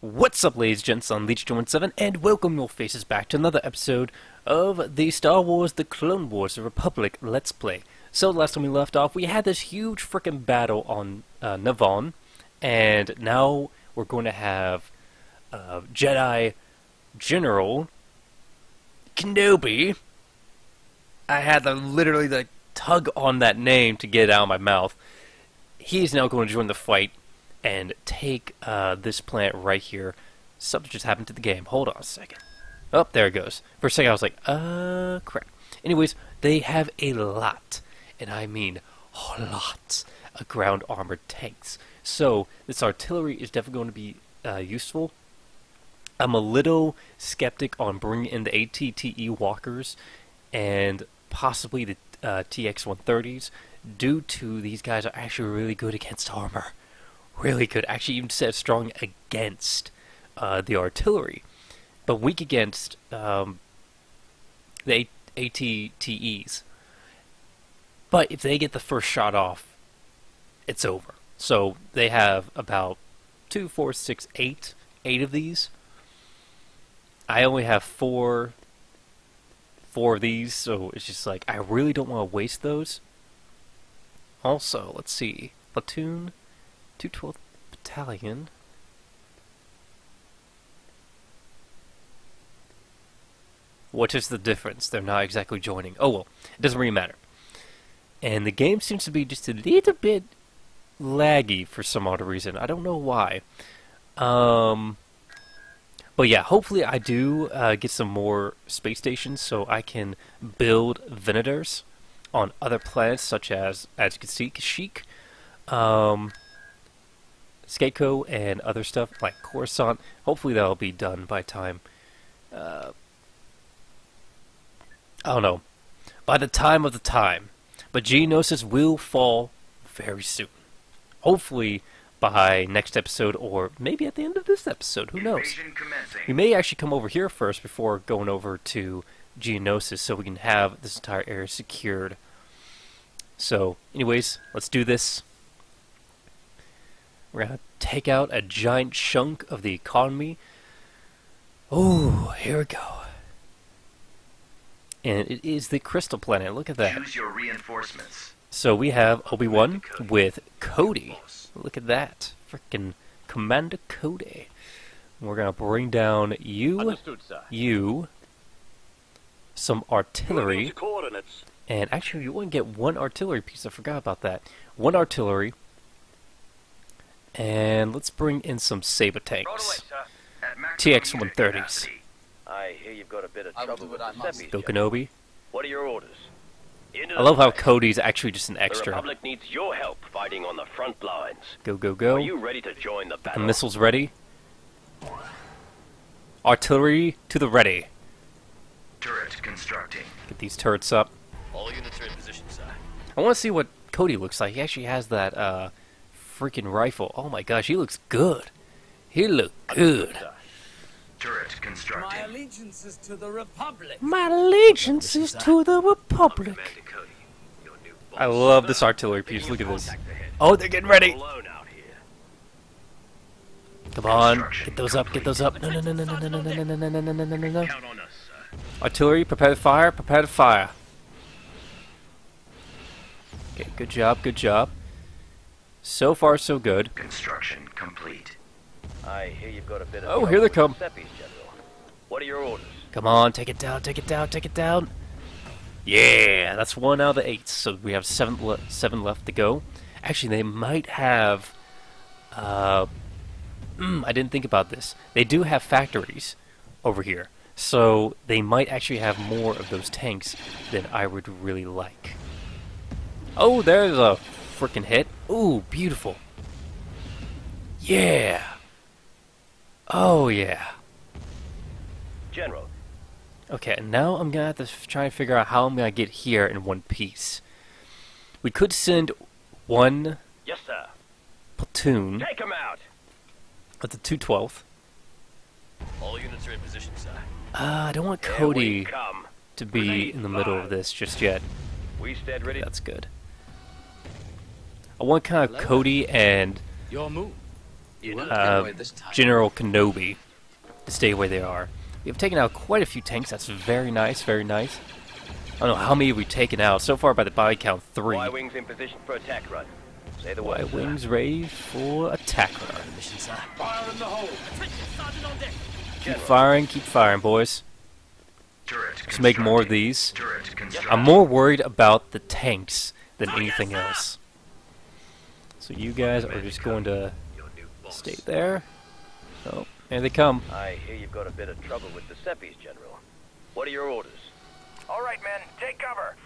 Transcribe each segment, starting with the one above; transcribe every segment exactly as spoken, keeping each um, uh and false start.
What's up, ladies and gents, on Leech two one seven, and welcome your faces back to another episode of the Star Wars The Clone Wars The Republic Let's Play. So, last time we left off, we had this huge frickin' battle on uh, Navon, and now we're going to have uh, Jedi General Kenobi. I had to literally like, tug on that name to get it out of my mouth. He's now going to join the fight and take uh, this planet right here. Something just happened to the game. Hold on a second. Oh, there it goes. For a second I was like, uh, crap. Anyways, they have a lot, and I mean a lot, of ground armored tanks. So, this artillery is definitely going to be uh, useful. I'm a little skeptic on bringing in the A T T E walkers and possibly the uh, T X one thirties due to these guys are actually really good against armor. Really good. Actually, even said strong against uh, the artillery, but weak against um, the A T T Es. But if they get the first shot off, it's over. So they have about two, four, six, eight, eight of these. I only have four, four of these, so it's just like I really don't want to waste those. Also, let's see, platoon. two twelfth Battalion. What is the difference? They're not exactly joining. Oh well, it doesn't really matter. And the game seems to be just a little bit laggy for some odd reason. I don't know why. Um, but yeah, hopefully I do uh, get some more space stations so I can build Venators on other planets such as, as you can see, Kashyyyk. Um... Skako and other stuff like Coruscant. Hopefully that'll be done by time. Uh, I don't know. By the time of the time. But Geonosis will fall very soon. Hopefully by next episode or maybe at the end of this episode. Who knows? We may actually come over here first before going over to Geonosis so we can have this entire area secured. So, anyways, let's do this. We're going to take out a giant chunk of the economy. Oh, here we go. And it is the Crystal Planet. Look at that. Choose your reinforcements. So we have Obi-Wan with Cody. Look at that. Frickin' Commander Cody. We're going to bring down you, you, some artillery. And actually, you want to get one artillery piece. I forgot about that. One artillery. And let's bring in some Saber tanks. T X one thirties. I hear you've got a bit of trouble with the Seppies. Go Kenobi. What are your orders? I love how Cody's actually just an The extra. Republic needs your help fighting on the front lines. Go, go, go. Are you ready to join the The battle? missiles ready. Artillery to the ready. Turret constructing. Get these turrets up. All units are in position, sir. I want to see what Cody looks like. He actually has that uh, freaking rifle. Oh my gosh, he looks good. He look good. Turret constructing. My allegiance is to the Republic. My allegiance is to the Republic. I love this artillery piece. Look at this. Oh, they're getting ready. Come on, get those up, get those up. No, no, no, no, no, no, no, no, no, no, no, no, no, no, no. Artillery, prepare to fire, prepare to fire. Okay, good job, good job. So far, so good. Construction complete. I hear you've got a bit of Oh, here they come. trouble with the Seppies, General. What are your orders? Come on, take it down, take it down, take it down. Yeah, that's one out of the eight. So we have seven, le seven left to go. Actually, they might have... Uh, mm, I didn't think about this. They do have factories over here. So they might actually have more of those tanks than I would really like. Oh, there's a freaking hit. Ooh, beautiful. Yeah. Oh, yeah. General. Okay, now I'm gonna have to f try and figure out how I'm gonna get here in one piece. We could send one Yes, sir. platoon Take him out. at the two twelfth. All units are in position, sir. Uh, I don't want Here we Cody come. to be in the middle of this just yet. We stand ready. That's good. I want kind of Cody and Your move. You won't uh, get away this time. General Kenobi to stay where they are. We have taken out quite a few tanks. That's very nice, very nice. I don't know how many we've taken out so far by the body count. Three. Y-wings in position for attack run. Say the word. Y wings ready for attack run. Mission, sir. Fire in the hole. Attention, Sergeant on deck. Keep firing, keep firing, boys. Turret Let's make more of constructing. these. Turret constructing. I'm more worried about the tanks than anything else. So you guys are just going to Your new boss. stay there. Oh, here they come. I hear you've got a bit of trouble with the Seppies, General. What are your orders? All right, men, take cover.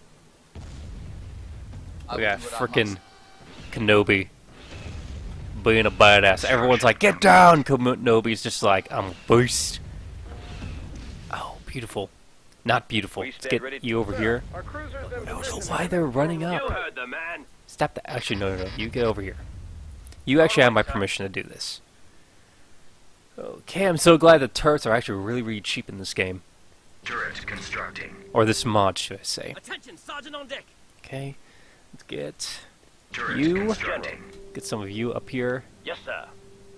I We will got do what I frickin' must. Kenobi being a badass. Everyone's like, get down! Kenobi's just like, I'm a beast. Oh, beautiful. Not beautiful. We Let's stand get ready to- you over Sir, here. Our cruisers in I don't know position. why they're running You up. heard the man. Stop that. Actually, no, no, no. You get over here. You actually have my permission to do this. Okay, I'm so glad the turrets are actually really, really cheap in this game. Turret constructing. Or this mod, should I say. Attention, Sergeant on deck. Okay, let's get Turret You- constructing. get some of you up here. Yes, sir.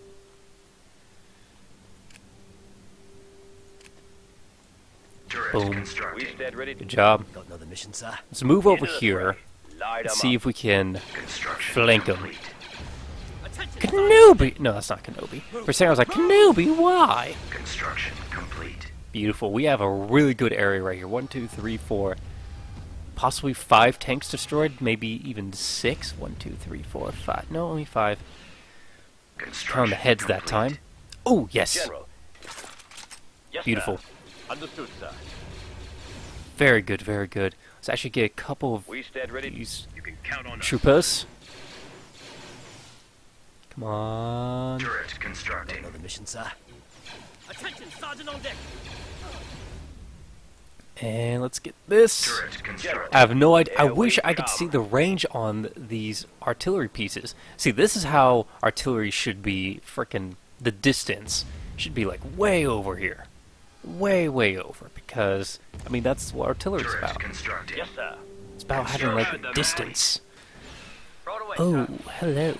Turret Boom. We constructing. stand ready to Good job. Got another mission, sir. Let's move over Into the here fray. Light and 'em see up. if we can Construction flank 'em. complete. Attention, Kenobi! No, that's not Kenobi. For a second I was like, Kenobi, why? Construction complete. Beautiful. We have a really good area right here. One, two, three, four. Possibly five tanks destroyed. Maybe even six. One, two, three, four, five. No, only five. Construction Count the heads that complete. time. Oh, yes. General. Yes, Beautiful. Sir. Understood, sir. Very good, very good. Let's actually get a couple of We stand ready. these You can count on us. troopers. Come on. Turret constructing. Another mission, sir. Attention, Sergeant on deck. And let's get this. Turret constructing. I have no idea. I There wish we I could come. see the range on these artillery pieces. See, this is how artillery should be. Frickin' the distance should be like way over here, way way over. Because I mean that's what artillery is Turret about. constructing. Yes, sir. It's about having like distance. Throw it away, Oh, sir. hello.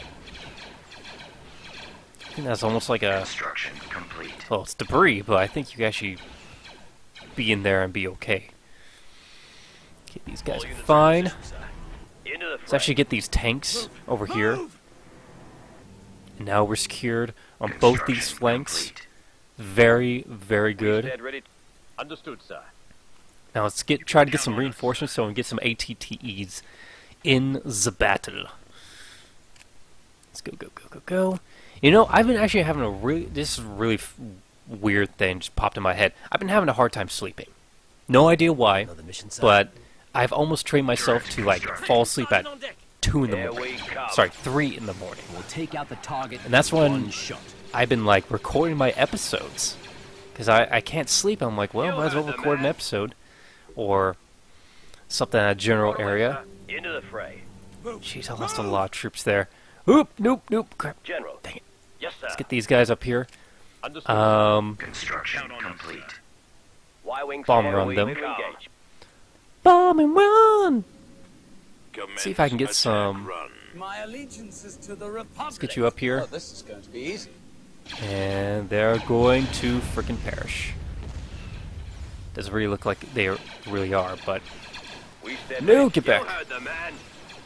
I think that's almost like a. Construction complete. Well, it's debris, but I think you can actually be in there and be okay. Okay, these guys All are units in fine. position, sir. Into the Let's fray. actually get these tanks over here. And now we're secured on both these Construction flanks. complete. Very, very We good. stand ready. Understood, sir. Now let's get try to get some reinforcements so we can get some A T T Es in the battle. Let's go, go, go, go, go. You know, I've been actually having a really, this is a really f weird thing just popped in my head. I've been having a hard time sleeping. No idea why, Another mission, sir. but I've almost trained myself to like fall asleep at Sergeant on deck. two in the Here morning. we come. Sorry, three in the morning. We'll take out the target. And that's in when- one shot. I've been like recording my episodes because I, I can't sleep. I'm like, well, You might as well heard the record an man. episode or something in a general Throw it away, area. sir. Into the fray. Jeez, I lost a lot of troops there. Oop, nope, nope, crap. General. Dang it. Yes, sir. Let's get these guys up here. Understood. Um, Construction complete. Y-wings. bomb here run we them. engage. bomb and run. See if I can get some. My allegiance is to the Republic. Let's get you up here, Oh, this is going to be easy. and they're going to frickin' perish. Doesn't really look like they really are, but We stand No, ready. get You back. heard the man.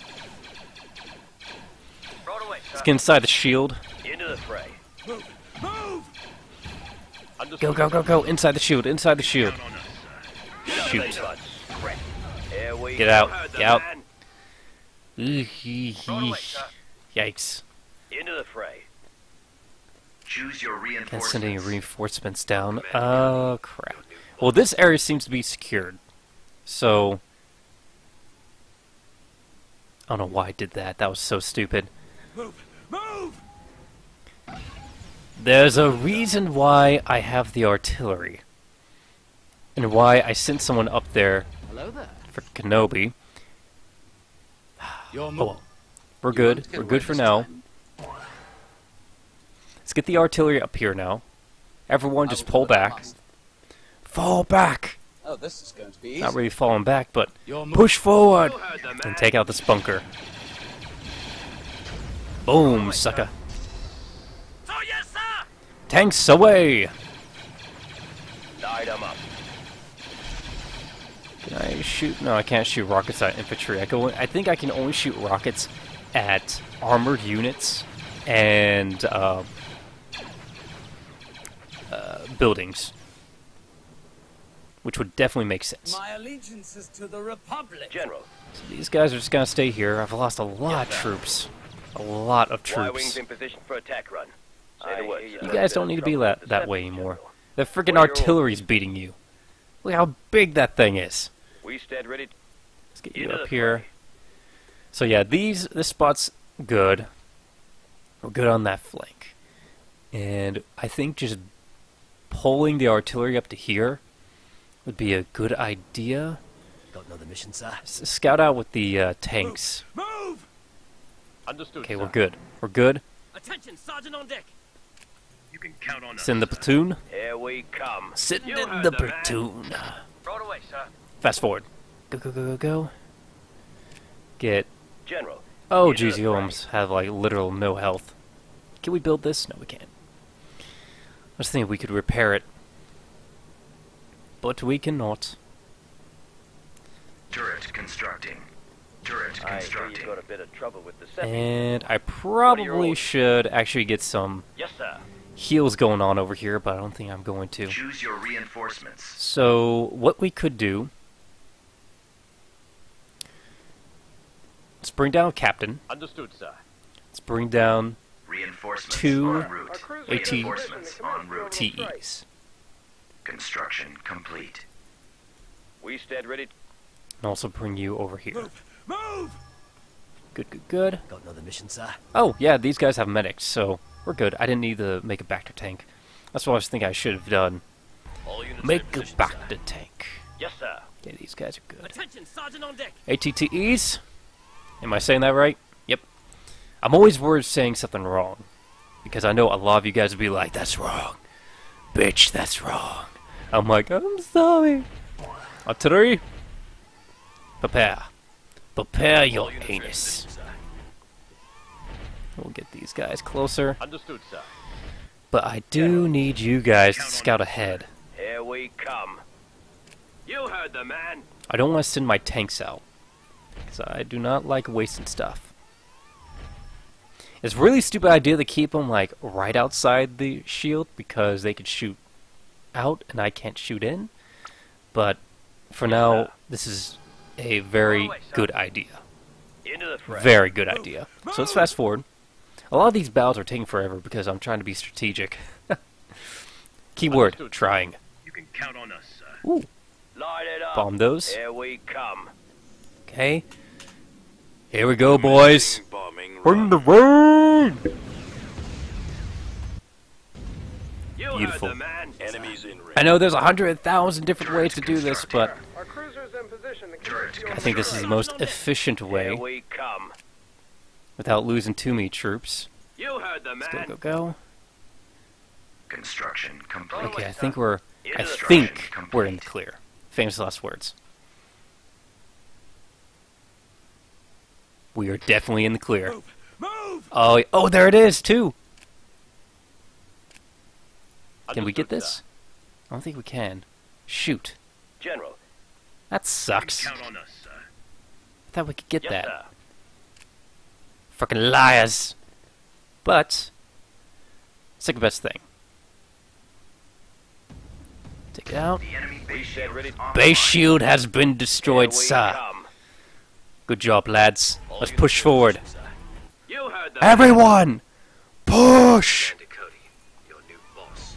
Throw it away, sir. let's get inside the shield. Into the fray. Move! Move! Understood. Go, go, go, go! Inside the shield, inside the shield. Shoot. Here we Get go. out, Heard the get out. man. Ooh, away, sir. Yikes. Into the fray. Choose your Can't send any reinforcements. reinforcements down. Oh, crap. Well, this area seems to be secured. So, I don't know why I did that. That was so stupid. Move! Move! There's a reason why I have the artillery. And why I sent someone up there Hello there. for Kenobi. Your Oh move. well. We're You good. won't get We're away good for this now. time. Let's get the artillery up here now. Everyone I just will pull do what I back. must. Fall back! Oh, this is going to be easy. Not really falling back, but Your move. push forward You heard the man. and take out this bunker. Boom, sucker. Tanks away! Light 'em up. Can I shoot? No, I can't shoot rockets at infantry. I go. I think I can only shoot rockets at armored units and uh, uh, buildings, which would definitely make sense. My allegiance is to the Republic. General, So these guys are just gonna stay here. I've lost a lot of Yes, sir. troops, a lot of Y-wings troops. in position for attack run. Say I the word, hear sir. you You guys don't need to be Trouble with that the that way Seppies, anymore. General. The freaking What are your artillery's beating you. Look how big that thing is. We stand ready. Let's get you Into up the here. fray. So yeah, these this spot's good. We're good on that flank, and I think just pulling the artillery up to here would be a good idea. Got another mission, sir. S- scout out with the uh, tanks. Move! Understood. Okay, sir. we're good. We're good. Attention, Sergeant on deck. You can count on us. Send the platoon. Here we come. Sitting You in heard the the man. platoon. Right away, sir. Fast forward. Go go go go go. Get. General. Oh, Into the geez, you fray. almost have like literal no health. Can we build this? No, we can't. I was thinking we could repair it, but we cannot. Turret constructing. Turret I hear you constructing. got a bit of trouble with the Seppies. And I your probably orders? should actually get some Yes, sir. heals going on over here, but I don't think I'm going to. Choose your reinforcements. So, what we could do... Let's bring down Captain. Understood, sir. Let's bring down Reinforcements Two en route. AT Reinforcements en route. T Es. Construction complete. We stand ready. And also bring you over here. Move! Move! Good, good, good. Got another mission, sir. Oh, yeah, these guys have medics, so we're good. I didn't need to make a Bacta tank. That's what I was thinking I should have done. All units Make in a position, Bacta sir. tank. Yes, sir. Yeah, these guys are good. Attention, Sergeant on deck. A T T Es? Am I saying that right? Yep. I'm always worried of saying something wrong. Because I know a lot of you guys will be like, that's wrong. Bitch, that's wrong. I'm like, I'm sorry. Artillery. Prepare. Prepare your All units in anus. position, sir. We'll get these guys closer. Understood, sir. But I do need you guys to scout ahead. Here we come. You heard the man. I don't want to send my tanks out. Because I do not like wasting stuff. It's a really stupid idea to keep them like right outside the shield because they could shoot out and I can't shoot in. But for now, this is a very good idea. Into the fray. Very good idea. So let's fast forward. A lot of these battles are taking forever because I'm trying to be strategic. Keyword, Understood. trying. You can count on us, sir. Ooh, Light it up. bomb those. Here we come. Okay. Here we go, boys. Bring the rain! You Beautiful. heard the man. Enemies in range. I know there's a hundred thousand different ways to do this, but Our cruisers in position to Turret commence your I think this is the most efficient Here way we come. without losing too many troops. You heard the Let's go, man. go, go. Construction complete. Okay, I think we're... I Into the think Construction we're in the complete. clear. Famous last words. We are definitely in the clear. Move! Move! Oh, oh, there it is, too! Can we get Understood, this? sir. I don't think we can. Shoot. General. That You sucks. can count on us, sir. I thought we could get Yes, that. sir. Frickin' liars. But, second best thing. Take it out. The enemy base said shield ready- is online. Base shield has been destroyed, Here we sir. come. Good job, lads. All Let's units push in forward. position, sir. You heard the man. Everyone! Push! Commander Cody, your new boss.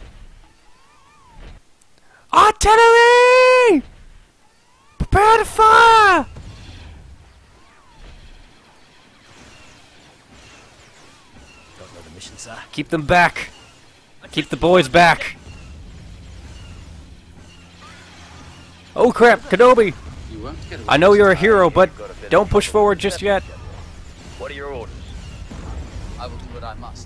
Artillery! Prepare to fire! Got another mission, sir. Keep them back. Keep the boys back. Oh crap, Kenobi! You won't get away. I know you're a hero, but Got a bit of don't push trouble forward with the just yet. Seppies, General. What are your orders? I will do what I must.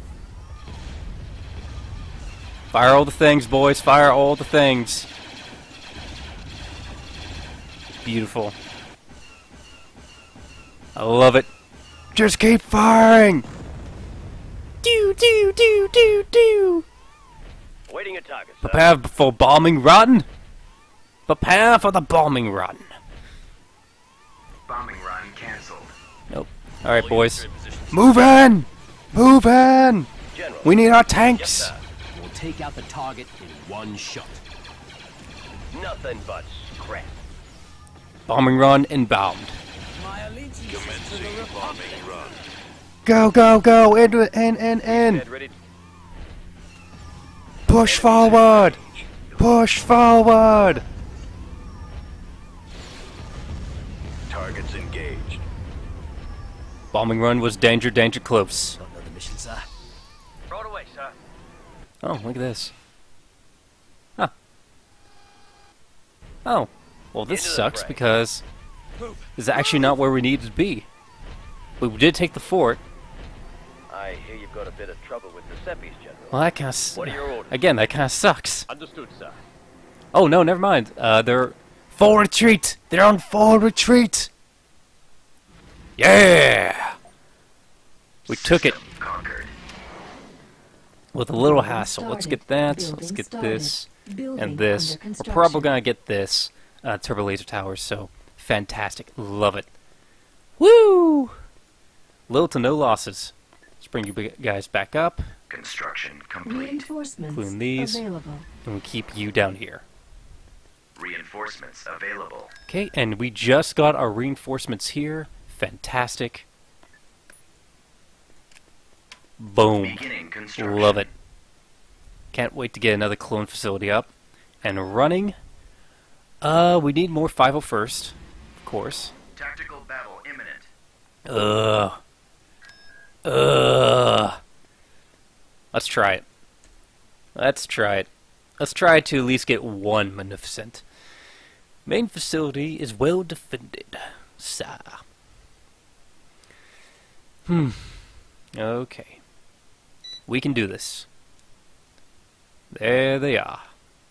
Fire all the things, boys. Fire all the things. Beautiful. I love it. Just keep firing! Do, do, do, do, do! target, sir. Prepare for bombing run. Prepare for the bombing run. Bombing run cancelled. Nope. All right, boys. Move in. Move in. General. We need our Yes, tanks. sir. We'll take out the target in one shot. Nothing but scrap. Bombing run inbound. My allegiance is to the Republic. Go, go, go. In, in, in, in. Dead ready. Push forward. Push forward. Targets engaged. Bombing run was danger, danger close. Don't know the mission, sir. Throw it away, sir. Oh, look at this. Huh. Oh. Well, this Into the sucks fray. because this is actually not where we needed to be. We did take the fort. I hear you've got a bit of trouble with the Seppies, General. Well, that kind of... What are your orders? Again, that kind of sucks. Understood, sir. Oh, no, never mind. Uh, they're... Full retreat! They're on full retreat! Yeah! We took it System conquered. with a little hassle. Let's get that. Let's get this. And this. We're probably gonna get this. Uh, turbo laser towers, so fantastic. Love it. Woo! Little to no losses. Let's bring you b- guys back up, Construction complete. Reinforcements Including these. available. and we'll keep you down here. Reinforcements available. Okay, and we just got our reinforcements here. Fantastic. Boom. Beginning construction. Love it. Can't wait to get another clone facility up and running. Uh, we need more five oh first, of course. Tactical battle imminent. Ugh. Ugh. Let's try it. Let's try it. Let's try to at least get one Magnificent. Main facility is well defended. Sir. Hmm. Okay. We can do this. There they are.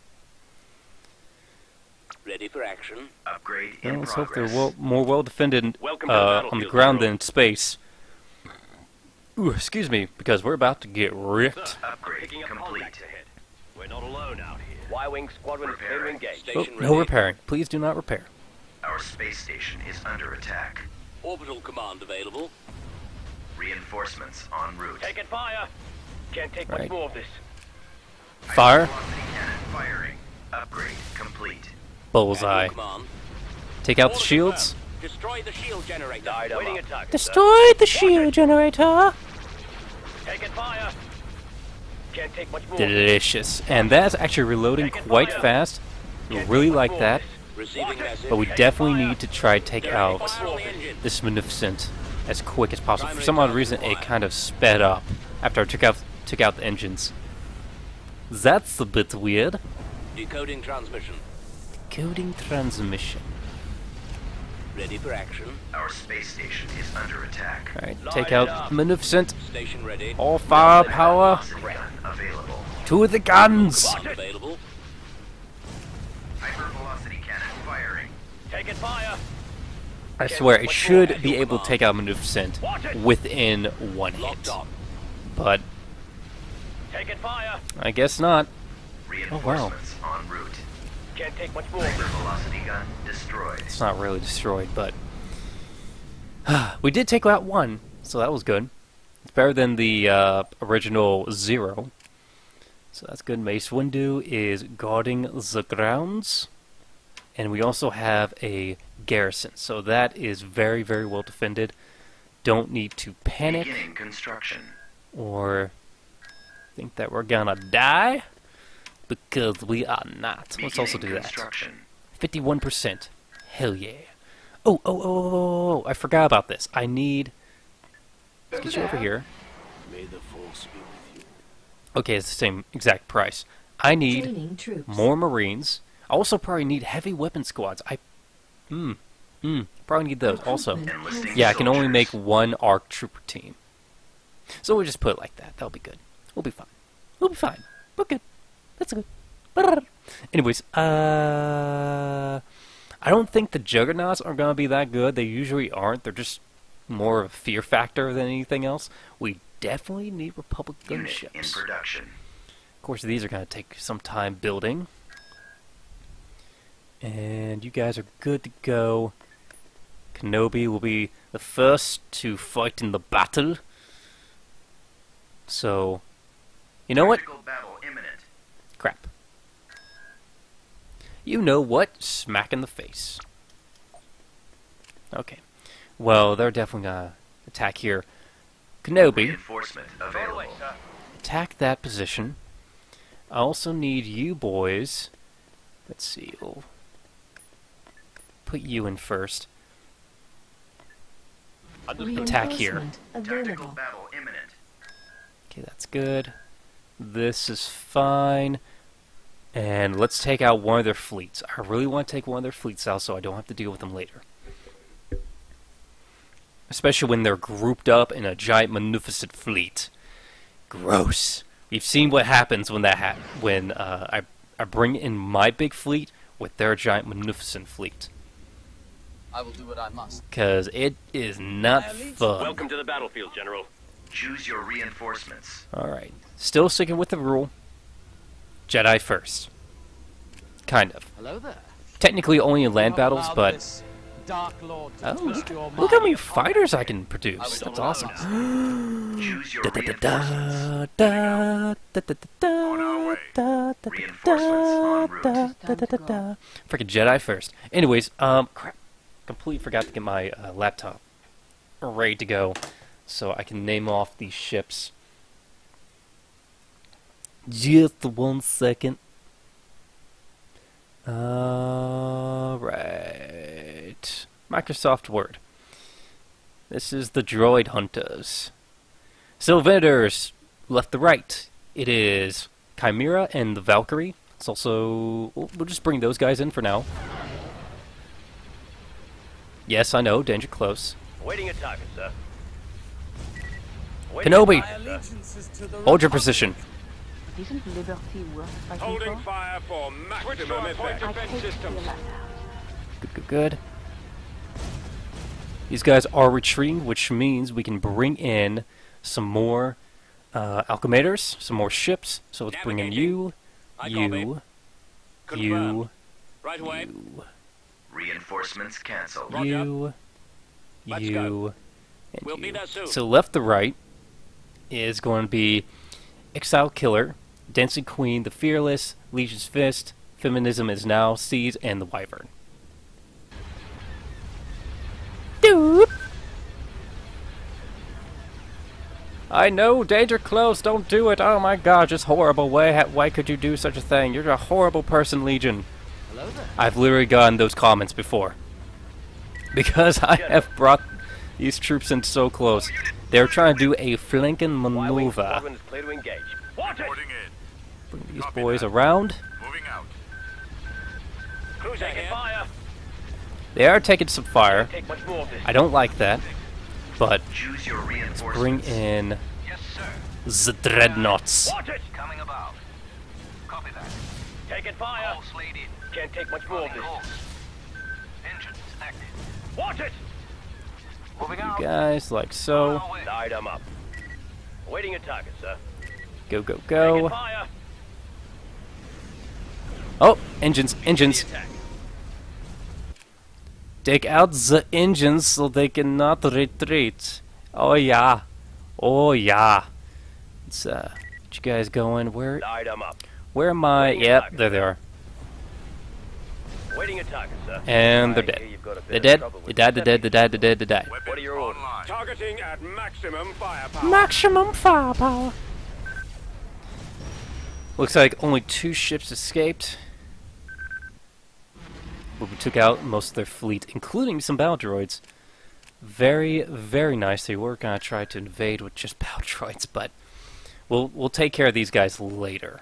Ready for action. Upgrade Well, in let's hope they're progress. well, more well defended Welcome to the uh, on the battlefield, ground than General. in space. Ooh, excuse me, because we're about to get ripped. Upgrade Picking up complete. contacts ahead. We're not alone out here. Y-Wing squadron is clear to Preparing. engage. Oh, Station no ready. repairing. Please do not repair. Our space station is under attack. Orbital command available. Reinforcements en route. Taking fire. Can't take much Right. more of this. Fire. Velocity cannon firing. Upgrade complete. Bullseye. Admiral command. Take out the shields. Destroy the shield generator. Died Waiting a target. Destroy the shield generator. Taking fire. Can't take much more. of this. Delicious. And that's actually reloading quite fast. We Can't really take much like more of that. this. Receiving message. But we definitely need to try to take Taking out fire on the engine. this Magnificent as quick as possible. For some odd reason, it kind of sped up after I took out took out the engines. That's a bit weird. Decoding transmission. Coding transmission. Ready for action. Our space station is under attack. Alright, take out the Magnificent. Station ready. All firepower Velocity gun available. to the guns! Command available. Hypervelocity cannon firing. Taking fire. I swear, it should be able to take out Magnificent within one Locked hit. on. But Taking fire. I guess not. Reinforcements en route. Can't take much more of this. Hypervelocity gun destroyed. It's not really destroyed, but we did take out one, so that was good. It's better than the uh, original zero, so that's good. Mace Windu is guarding the grounds, and we also have a garrison, so that is very, very well defended. Don't need to panic Beginning construction. or think that we're gonna die, because we are not. Let's also do Beginning that. construction. fifty-one percent. Hell yeah. Oh, oh, oh, oh, oh, oh, I forgot about this. I need... Let's get you over here. May the force be with you. Okay, it's the same exact price. I need Training troops. more Marines. I also probably need heavy weapon squads. I... Hmm. Hmm. Probably need those also. Recruitment Enlisting has- Yeah, I can only soldiers. make one ARC trooper team. So we'll just put it like that. That'll be good. We'll be fine. We'll be fine. We're good. That's good. Anyways, uh... I don't think the Juggernauts are going to be that good. They usually aren't. They're just more of a fear factor than anything else. We definitely need Republic Unit in gunships. production. course, these are going to take some time building. And you guys are good to go. Kenobi will be the first to fight in the battle. So, you know what? Tactical battle imminent. Crap. You know what? Smack in the face. Okay. Well, they're definitely going to attack here. Kenobi, Reinforcement available. attack that position. I also need you boys. Let's see. We'll put you in first. Attack here. Tactical battle imminent. Okay, that's good. This is fine. And let's take out one of their fleets. I really want to take one of their fleets out so I don't have to deal with them later. Especially when they're grouped up in a giant, magnificent fleet. Gross. We've seen what happens when that ha when uh, I I bring in my big fleet with their giant, magnificent fleet. I will do what I must. Because it is not fun. Welcome to the battlefield, General. Choose your reinforcements. Alright. Still sticking with the rule. Jedi first. Kind of. Hello there. Technically only in land battles, Allow but... this Dark Lord to Oh, twist look, your look how many mind. fighters I can produce. That's awesome. Choose your Da da reinforcements. da da da da da On our way. da da Reinforcements en route. da da da da da. Freaking Jedi first. Anyways, um, crap. Completely forgot to get my uh, laptop ready to go, so I can name off these ships. Just one second. Alright. Microsoft Word. This is the Droid Hunters. Sylvaners, left to right. It is Chimera and the Valkyrie. It's also... We'll, we'll just bring those guys in for now. Yes, I know, danger close. Waiting at target, sir. Waiting Kenobi, My allegiance is to the hold your Republic. position. Isn't liberty worth fighting Holding for? fire for maximum effect. I take to the latter. Good, good, good. These guys are retreating, which means we can bring in some more uh, Alchemators, some more ships. So let's bring in you, I you, copy. Confirmed. you, Right away. you, Reinforcements canceled. Roger. you, Let's you, go. and We'll be you. there soon. So left to right is going to be Exile Killer, Dancing Queen, the Fearless, Legion's Fist, Feminism is Now, Seas, and the Wyvern. Doop. I know, danger close, don't do it. Oh my god, just horrible. Why, why could you do such a thing? You're a horrible person, Legion. Hello there. I've literally gotten those comments before. Because I have brought these troops in so close. They're trying to do a flanking Y-wing maneuver. squadron is clear to engage. Watch it! Bring these boys around. Cruise taking fire. They are taking some fire. Take much more of this. I don't like that. But Choose your reinforcements. bring in Yes, sir. the dreadnoughts. Watch it! Coming about. Copy that. Taking fire. Can't take much more of this. Engines active. Watch it! Moving You out. guys, like so. Light 'em up. Waiting at target, sir. Go, go, Taking go. fire. Oh, engines, engines. Attack. Take out the engines so they cannot retreat. Oh yeah. Oh yeah. Let's uh, get you guys going. Where Light 'em up. where am I? Waiting at Yep, target, there they sir. are. Waiting at target, sir. And they're I dead. hear you've got a bit They're of dead. trouble They with died, they the died, they died, they died, they died. What are your orders? Targeting at maximum firepower. Maximum firepower. Looks like only two ships escaped. But we took out most of their fleet, including some battle droids. Very, very nice. They were gonna try to invade with just battle droids, but we'll we'll take care of these guys later.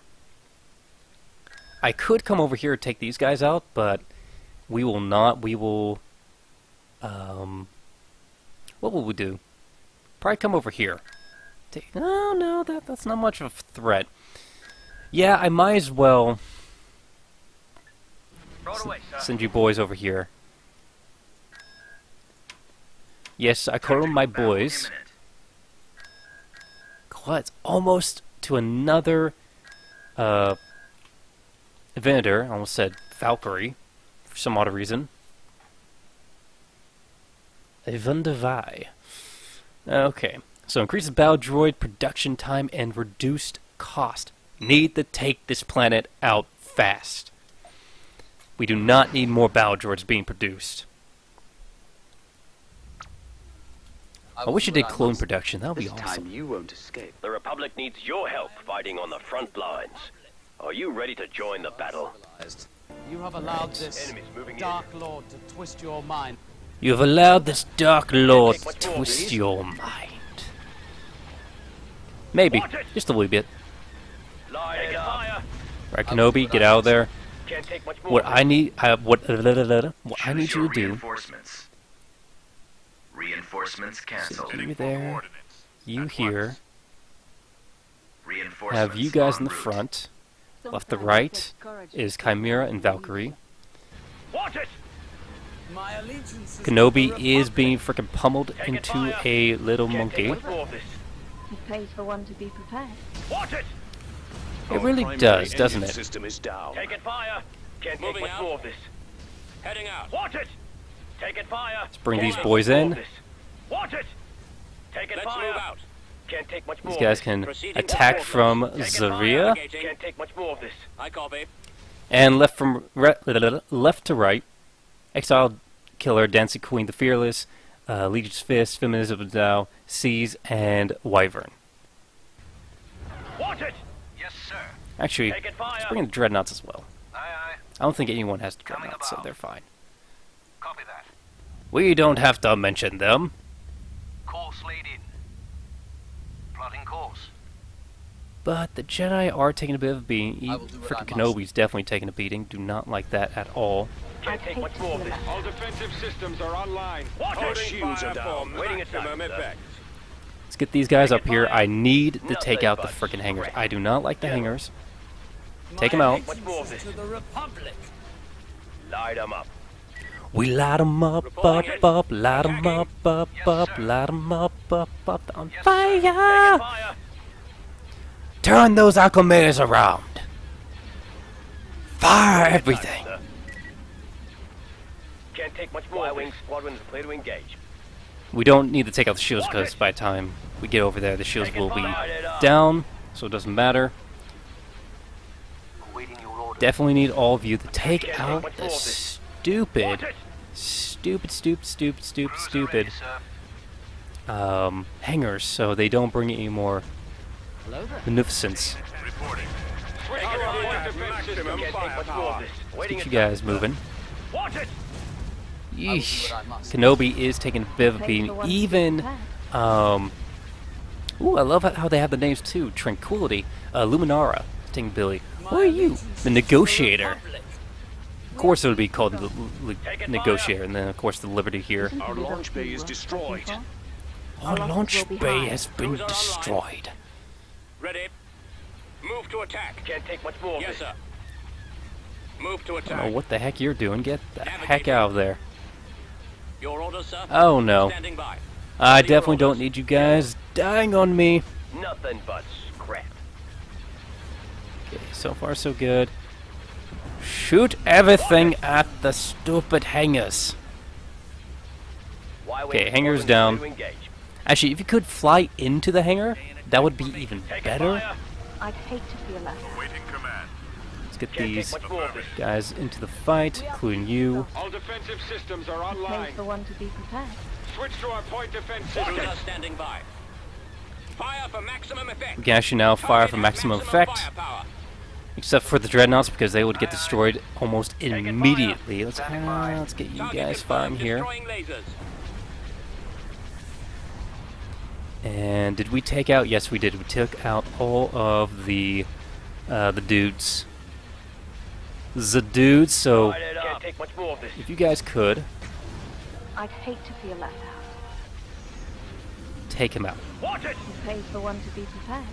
I could come over here and take these guys out, but we will not. We will. Um. What will we do? Probably come over here. Take, no, no, that that's not much of a threat. Yeah, I might as well Roll away, sir. send you boys over here. Yes, I call them my Tactical battle boys. imminent. God, it's almost to another uh, Venator, I almost said Valkyrie, for some odd reason. A Vundavai. Okay, so increases battle droid production time and reduced cost. Need to take this planet out fast. We do not need more battle droids being produced. I will wish do it did what I clone must. production. That would be This awesome. time you won't escape. The Republic needs your help fighting on the front lines. Are you ready to join the battle? You have allowed this Enemies moving in. Dark Lord to twist your mind. You have allowed this Dark Lord Take much to more, twist please. your mind. Maybe. Watch it. Just a wee bit. Light it up. Fire. Right, Kenobi, get out of there. Can't take much more. What I need, I, what, uh, what I need Choose you your to do, Reinforcements. Reinforcements canceled. you there, you here, Reinforcements have you guys in en the route. front, left to right is Chimera and Valkyrie. Watch it. My allegiance is Kenobi to the is being Republic. freaking pummeled Take it into fire. a little Can't monkey. take much more of this. It pays for one to be prepared. Watch it. It really does, doesn't it? System is down. Take it fire. Can't take Moving much out. more of this. Heading out. Watch it. Take it fire. Let's bring Can't these take boys much more in. of this. Watch it. Take it Let's fire. move out. Can't take much more These of guys this. can Proceeding attack to from coordinates. Take it Zavia fire. Can't take much more of this. I copy. and left from re left to right. Exiled Killer, Dancing Queen the Fearless, uh, Legion's Fist, Feminism of the Tao, Seas, and Wyvern. Watch it. Yes, sir. Actually, Take it fire. let's bring in the Dreadnoughts as well. Aye, aye. I don't think anyone has the Coming Dreadnoughts, so about. they're fine. Copy that. We don't have to mention them. Course laid in. Plotting course. But the Jedi are taking a bit of a beating. I will do what Freaking I must. Kenobi's definitely taking a beating. Do not like that at all. Can't I'd take hate much to more of feel this. that. All defensive systems are online. Watch Holding it. shields are fire down. for Waiting at maximum sight, sir. effect. Let's get these guys Take up it here. fire. I need to Nothing take out the but freaking hangers. scrap. I do not like the Yeah. hangers. My Take 'em out. allegiance Much more of is this. to the Republic. Light them up. We light 'em up, up, Reporting in. up, light 'em up, up, Yes, up, sir. light 'em up, up, up, on Yes, sir. fire! Take it fire. Turn those Alchemedes around! Fire everything! Sir. Can't take much more. Y-wing squadrons clear to engage. We don't need to take out the shields because by the time we get over there, the shields Take it will be fire. Light it up. down, so it doesn't matter. Awaiting your order. Definitely need all of you to take Can't take out much the more of this. stupid, Watch it. stupid, stupid, stupid, stupid, Crews are stupid ready, sir. um, hangers, so they don't bring any more Hello there. beneficence. Reporting. Switch Take it to our fire. defense system Can't take much more of firepower. this. Waiting Keep at you guys sight, sir. moving. Watch it. Yeesh. what I must. Kenobi is taking a bit of a Pays beating. for one to be Even, prepared. um, ooh, I love how they have the names too. Tranquility, uh, Luminara, taking Billy. Who are you? The Negotiator. Of course, it would be called the l- l- Take it Negotiator, and then of course the Liberty here. Isn't Our the launch Liberty bay is worth destroyed. fighting for? Our Our launch losses will be bay high. has been Crews are online. destroyed. Ready. Move to attack. Can't take much more of Yes, this. sir. Move to I don't know attack. what the heck you're doing. Get the heck Navigating. out of there. Your orders, sir. Oh no. Standing by. I What are your definitely don't orders? need you guys dying on me. Nothing but scrap. Okay, so far so good. Shoot everything at the stupid hangers. Y-wing Okay, hangar's squadrons down. clear to engage. Actually, if you could fly into the hangar, that would be even Take it better. fire. I'd hate to feel left out. Waiting command. Let's get Can't these take much more of this. guys into the fight, including you. All defensive systems are It pays online. for one to be prepared. Switch to our point defense Watch system. it. Standing by. Fire for maximum effect. We can actually now fire for maximum effect, Firepower. except for the dreadnoughts because they would get destroyed almost it fire. immediately. Let's, Standing uh, by. let's get you Target guys confirmed. firing here. Destroying lasers. And did we take out? Yes, we did. We took out all of the uh, the dudes. The dudes. So Light it up. Can't take much more of this. if you guys could I'd hate to feel left out. take him out. Watch it. It pays for one to be prepared.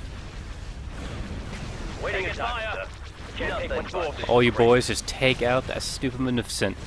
Waiting at sight, sir. Can't take much more of this. All you boys, just take out that stupid Magnificent.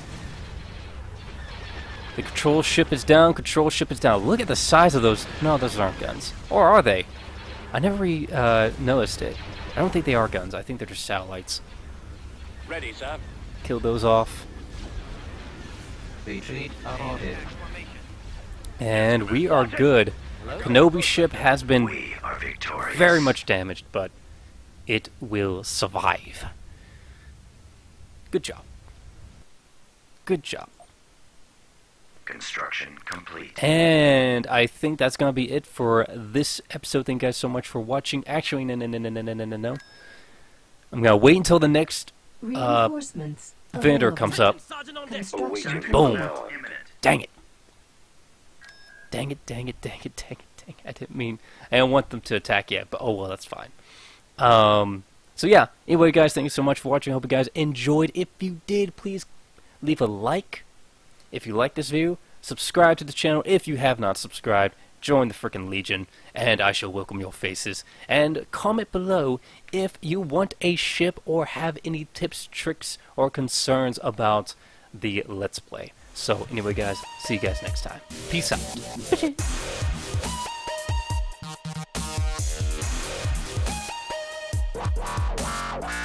The control ship is down. Control ship is down. Look at the size of those. No, those aren't guns. Or are they? I never re, uh, noticed it. I don't think they are guns. I think they're just satellites. Ready, sir. Kill those off. Retreat aborted. And we are good. Kenobi ship has been We are victorious. very much damaged, but it will survive. Good job. Good job. Construction complete. And I think that's going to be it for this episode. Thank you guys so much for watching. Actually, no, no, no, no, no, no, no, no. I'm going to wait until the next uh, Reinforcements vendor available. comes up. Construction Boom. Imminent. Dang it. Dang it, dang it, dang it, dang it, dang it. I didn't mean... I don't want them to attack yet, but oh well, that's fine. Um, so yeah, anyway guys, thank you so much for watching. I hope you guys enjoyed. If you did, please leave a like. If you like this video, subscribe to the channel if you have not subscribed. Join the frickin' Legion, and I shall welcome your faces. And comment below if you want a ship or have any tips, tricks, or concerns about the Let's Play. So anyway guys, see you guys next time. Peace out.